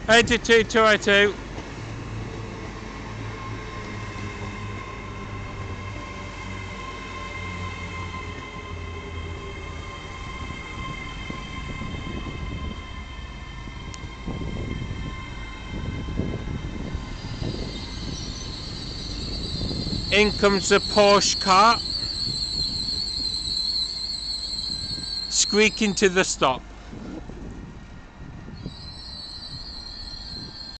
82 202. In comes the Porsche car, squeaking to the stop.